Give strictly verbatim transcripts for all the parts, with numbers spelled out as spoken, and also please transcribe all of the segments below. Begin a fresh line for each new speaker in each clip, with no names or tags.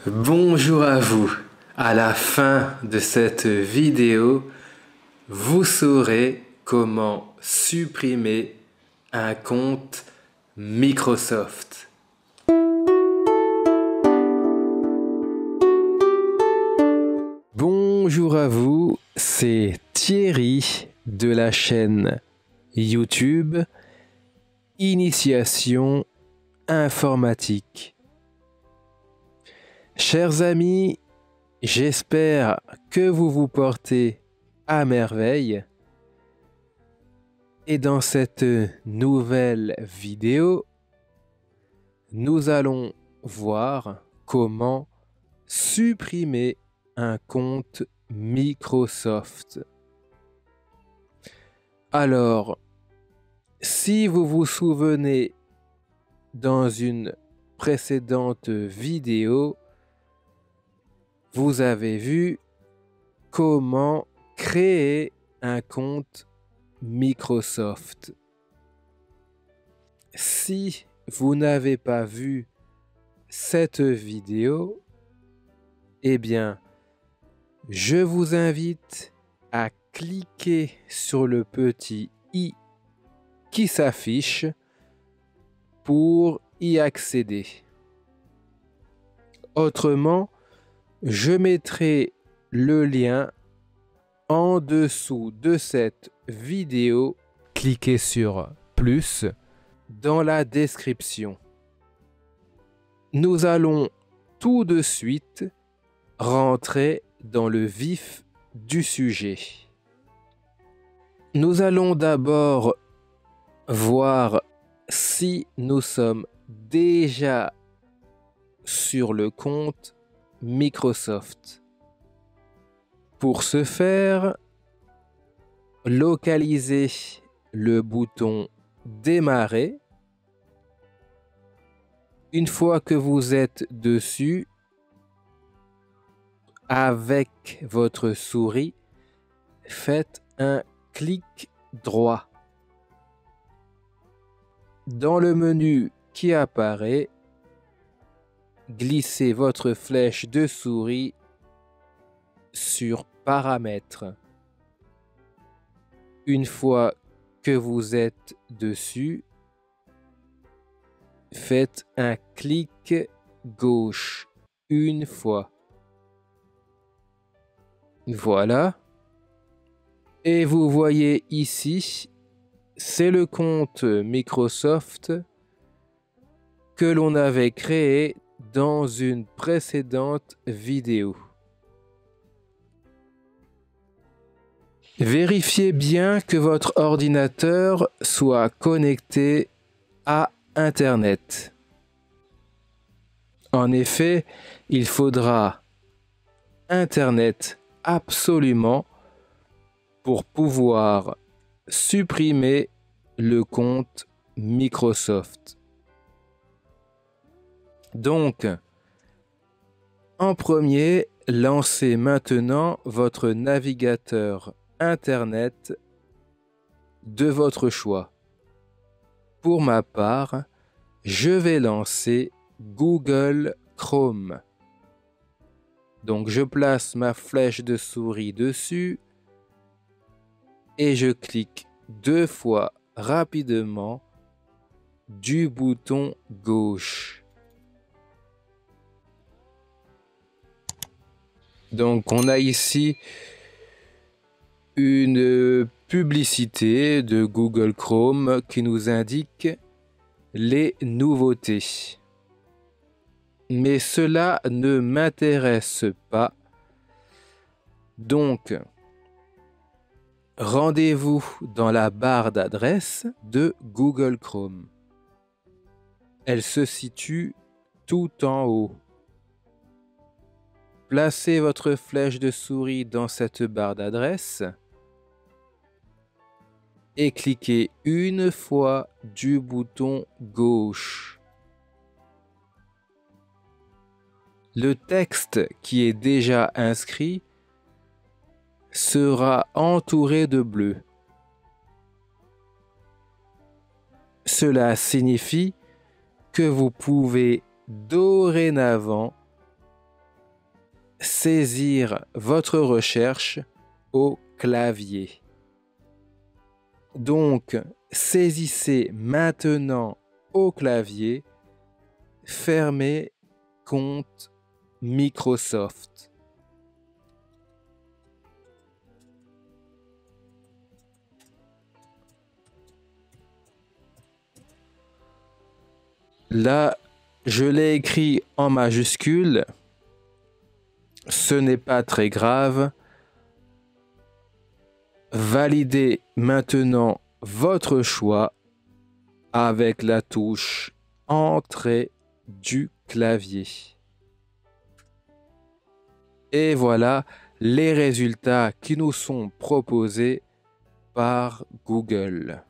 Bonjour à vous. À la fin de cette vidéo, vous saurez comment supprimer un compte Microsoft. Bonjour à vous, c'est Thierry de la chaîne YouTube Initiation informatique. Chers amis, j'espère que vous vous portez à merveille. Et dans cette nouvelle vidéo, nous allons voir comment supprimer un compte Microsoft. Alors, si vous vous souvenez, dans une précédente vidéo, vous avez vu comment créer un compte Microsoft. Si vous n'avez pas vu cette vidéo, eh bien, je vous invite à cliquer sur le petit i qui s'affiche pour y accéder. Autrement, je mettrai le lien en dessous de cette vidéo. Cliquez sur plus dans la description. Nous allons tout de suite rentrer dans le vif du sujet. Nous allons d'abord voir si nous sommes déjà sur le compte Microsoft. Pour ce faire, localisez le bouton Démarrer. Une fois que vous êtes dessus, avec votre souris, faites un clic droit. Dans le menu qui apparaît, glissez votre flèche de souris sur Paramètres. Une fois que vous êtes dessus, faites un clic gauche une fois. Voilà. Et vous voyez ici, c'est le compte Microsoft que l'on avait créé dans une précédente vidéo. Vérifiez bien que votre ordinateur soit connecté à Internet. En effet, il faudra Internet absolument pour pouvoir supprimer le compte Microsoft. Donc, en premier, lancez maintenant votre navigateur Internet de votre choix. Pour ma part, je vais lancer Google Chrome. Donc, je place ma flèche de souris dessus et je clique deux fois rapidement du bouton gauche. Donc, on a ici une publicité de Google Chrome qui nous indique les nouveautés. Mais cela ne m'intéresse pas. Donc, rendez-vous dans la barre d'adresse de Google Chrome. Elle se situe tout en haut. Placez votre flèche de souris dans cette barre d'adresse et cliquez une fois du bouton gauche. Le texte qui est déjà inscrit sera entouré de bleu. Cela signifie que vous pouvez dorénavant saisir votre recherche au clavier. Donc, saisissez maintenant au clavier, fermez compte Microsoft. Là, je l'ai écrit en majuscule. Ce n'est pas très grave. Validez maintenant votre choix avec la touche Entrée du clavier. Et voilà les résultats qui nous sont proposés par Google.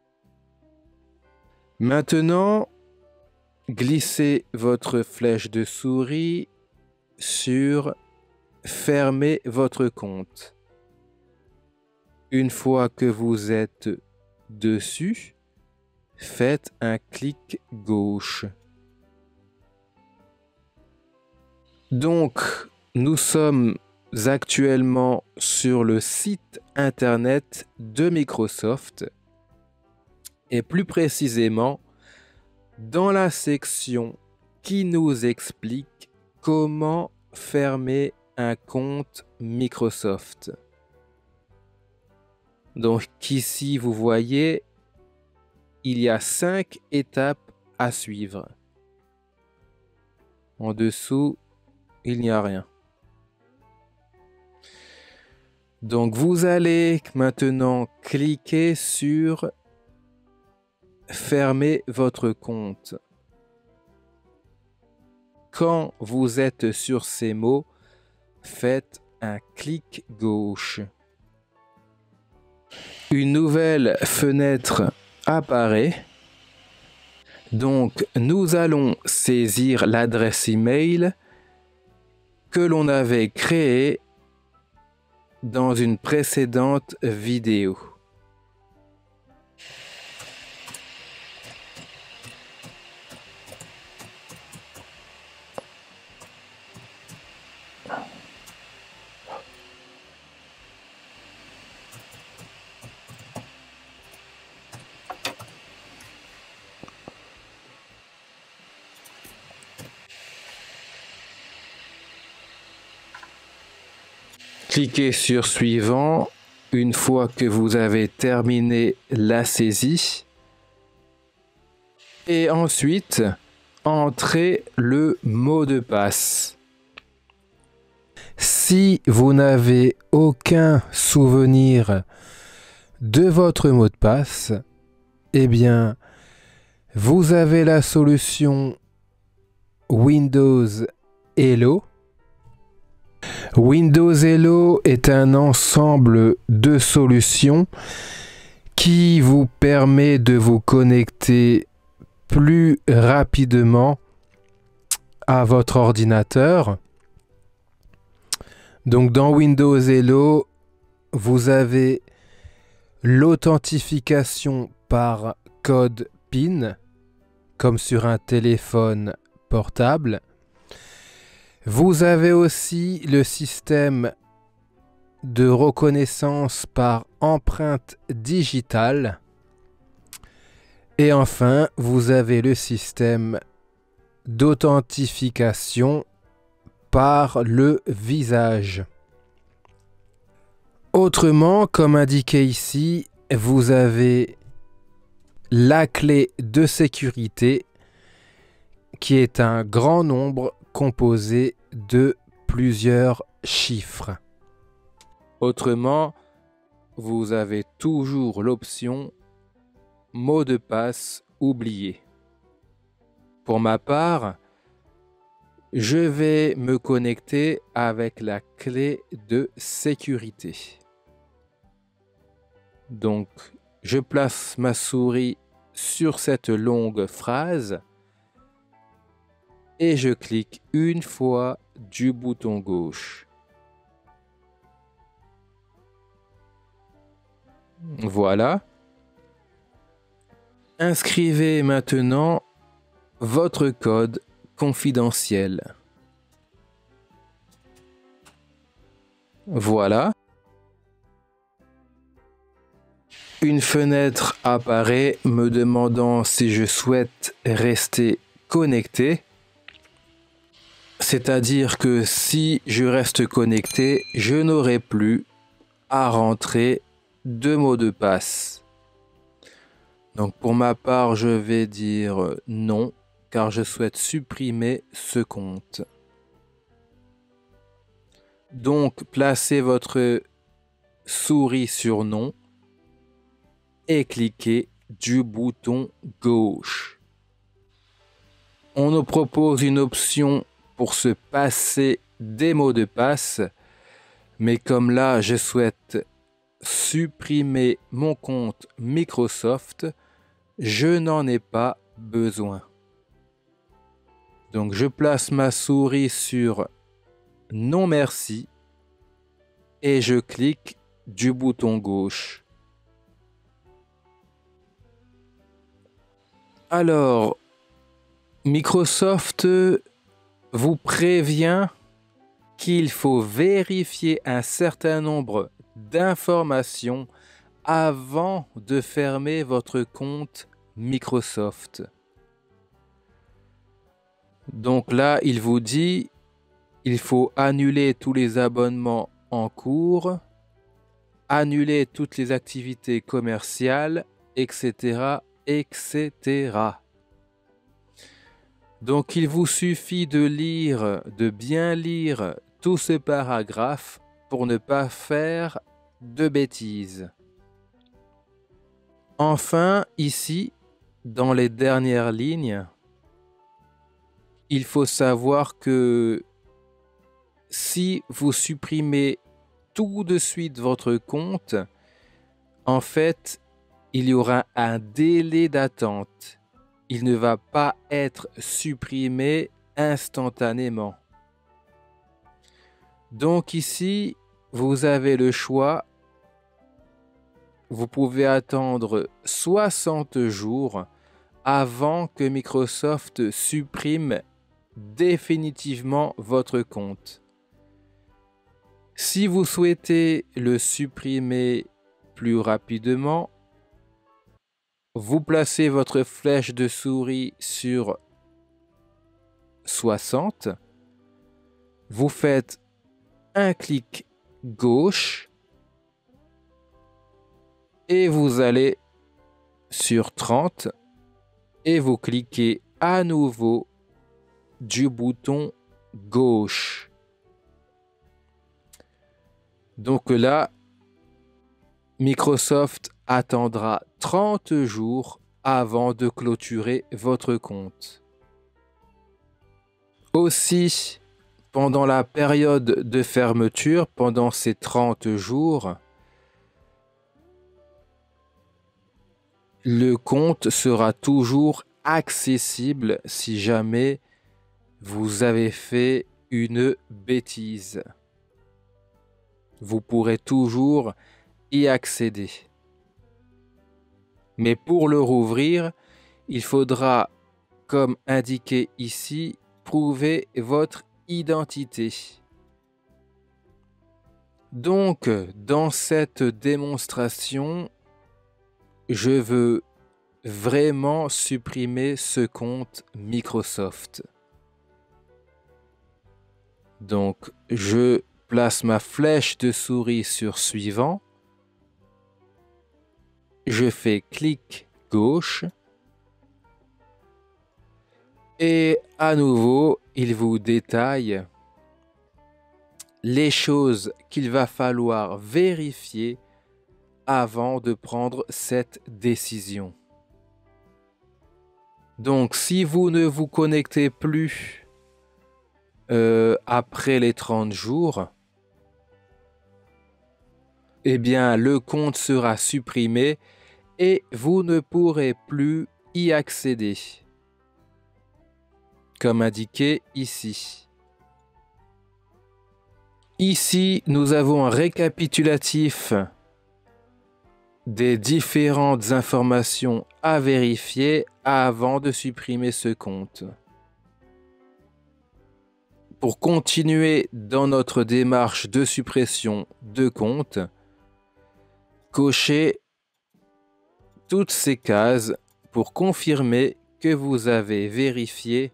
Maintenant, glissez votre flèche de souris sur Fermez votre compte. Une fois que vous êtes dessus, faites un clic gauche. Donc, nous sommes actuellement sur le site internet de Microsoft et plus précisément dans la section qui nous explique comment fermer un compte Microsoft. Donc ici, vous voyez, il y a cinq étapes à suivre. En dessous, il n'y a rien. Donc vous allez maintenant cliquer sur Fermer votre compte. Quand vous êtes sur ces mots, faites un clic gauche. Une nouvelle fenêtre apparaît. Donc, nous allons saisir l'adresse email que l'on avait créée dans une précédente vidéo. Cliquez sur Suivant une fois que vous avez terminé la saisie. Et ensuite, entrez le mot de passe. Si vous n'avez aucun souvenir de votre mot de passe, eh bien, vous avez la solution Windows Hello. Windows Hello est un ensemble de solutions qui vous permet de vous connecter plus rapidement à votre ordinateur. Donc dans Windows Hello, vous avez l'authentification par code PIN, comme sur un téléphone portable. Vous avez aussi le système de reconnaissance par empreinte digitale. Et enfin, vous avez le système d'authentification par le visage. Autrement, comme indiqué ici, vous avez la clé de sécurité qui est un grand nombre composé de plusieurs chiffres. Autrement, vous avez toujours l'option mot de passe oublié. Pour ma part, je vais me connecter avec la clé de sécurité. Donc, je place ma souris sur cette longue phrase et je clique une fois du bouton gauche. Voilà. Inscrivez maintenant votre code confidentiel. Voilà. Une fenêtre apparaît me demandant si je souhaite rester connecté. C'est-à-dire que si je reste connecté, je n'aurai plus à rentrer de mot de passe. Donc pour ma part, je vais dire non, car je souhaite supprimer ce compte. Donc placez votre souris sur non et cliquez du bouton gauche. On nous propose une option pour se passer des mots de passe, mais comme là je souhaite supprimer mon compte Microsoft, je n'en ai pas besoin. Donc je place ma souris sur non merci et je clique du bouton gauche. Alors, Microsoft vous prévient qu'il faut vérifier un certain nombre d'informations avant de fermer votre compte Microsoft. Donc là, il vous dit il faut annuler tous les abonnements en cours, annuler toutes les activités commerciales, et cetera, et cetera. Donc il vous suffit de lire, de bien lire tout ce paragraphe pour ne pas faire de bêtises. Enfin, ici, dans les dernières lignes, il faut savoir que si vous supprimez tout de suite votre compte, en fait, il y aura un délai d'attente. Il ne va pas être supprimé instantanément. Donc ici, vous avez le choix. Vous pouvez attendre soixante jours avant que Microsoft supprime définitivement votre compte. Si vous souhaitez le supprimer plus rapidement, vous placez votre flèche de souris sur soixante, vous faites un clic gauche et vous allez sur trente et vous cliquez à nouveau du bouton gauche. Donc là, Microsoft attendra trente jours avant de clôturer votre compte. Aussi, pendant la période de fermeture, pendant ces trente jours, le compte sera toujours accessible si jamais vous avez fait une bêtise. Vous pourrez toujours y accéder. Mais pour le rouvrir, il faudra, comme indiqué ici, prouver votre identité. Donc, dans cette démonstration, je veux vraiment supprimer ce compte Microsoft. Donc, je place ma flèche de souris sur suivant. Je fais clic gauche. Et à nouveau, il vous détaille les choses qu'il va falloir vérifier avant de prendre cette décision. Donc, si vous ne vous connectez plus euh, après les trente jours, eh bien, le compte sera supprimé et vous ne pourrez plus y accéder, comme indiqué ici. Ici, nous avons un récapitulatif des différentes informations à vérifier avant de supprimer ce compte. pour continuer dans notre démarche de suppression de compte, cochez toutes ces cases pour confirmer que vous avez vérifié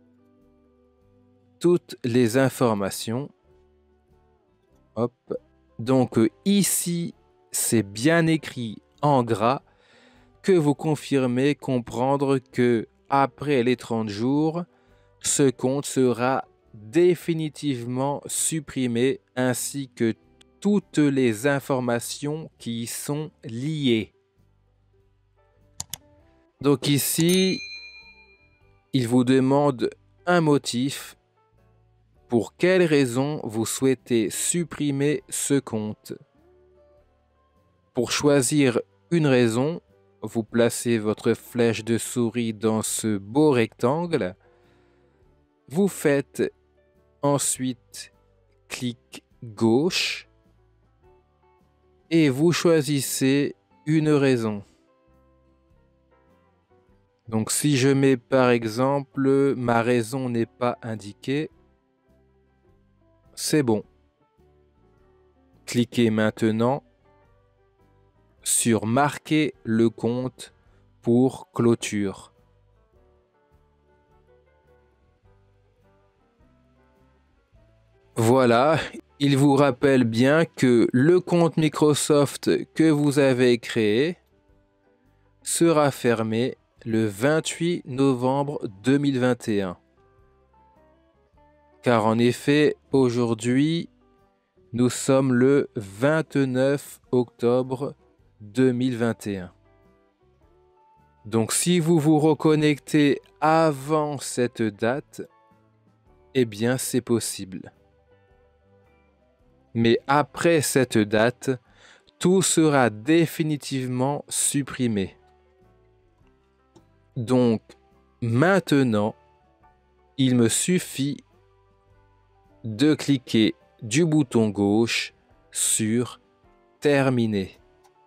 toutes les informations. Hop. Donc ici, c'est bien écrit en gras que vous confirmez comprendre que après les trente jours, ce compte sera définitivement supprimé ainsi que toutes les informations qui y sont liées. Donc ici, il vous demande un motif. Pour quelle raison vous souhaitez supprimer ce compte? Pour choisir une raison, vous placez votre flèche de souris dans ce beau rectangle. Vous faites ensuite clic gauche et vous choisissez une raison. Donc si je mets par exemple ma raison n'est pas indiquée, c'est bon. Cliquez maintenant sur marquer le compte pour clôture. Voilà, il vous rappelle bien que le compte Microsoft que vous avez créé sera fermé le vingt-huit novembre deux mille vingt et un. Car en effet, aujourd'hui, nous sommes le vingt-neuf octobre deux mille vingt et un. Donc si vous vous reconnectez avant cette date, eh bien c'est possible. Mais après cette date, tout sera définitivement supprimé. Donc, maintenant, il me suffit de cliquer du bouton gauche sur « Terminer ».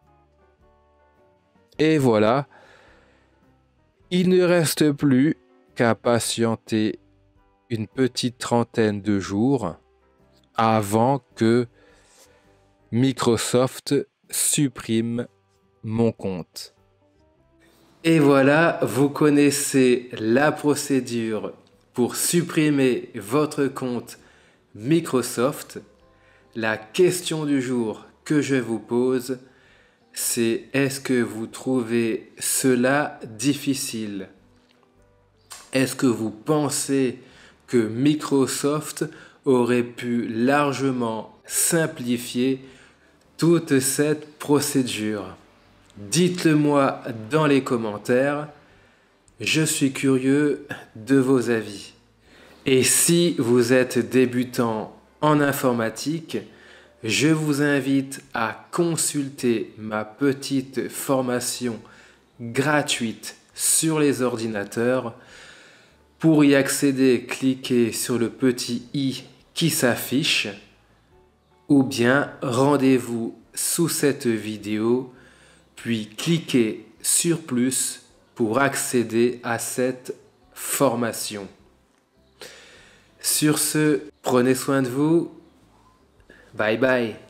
Et voilà, il ne reste plus qu'à patienter une petite trentaine de jours avant que Microsoft supprime mon compte. Et voilà, vous connaissez la procédure pour supprimer votre compte Microsoft. La question du jour que je vous pose, c'est est-ce que vous trouvez cela difficile? Est-ce que vous pensez que Microsoft aurait pu largement simplifier toute cette procédure? Dites-le moi dans les commentaires, je suis curieux de vos avis. Et si vous êtes débutant en informatique, je vous invite à consulter ma petite formation gratuite sur les ordinateurs. Pour y accéder, cliquez sur le petit i qui s'affiche ou bien rendez-vous sous cette vidéo, puis cliquez sur plus pour accéder à cette formation. Sur ce, prenez soin de vous. Bye bye.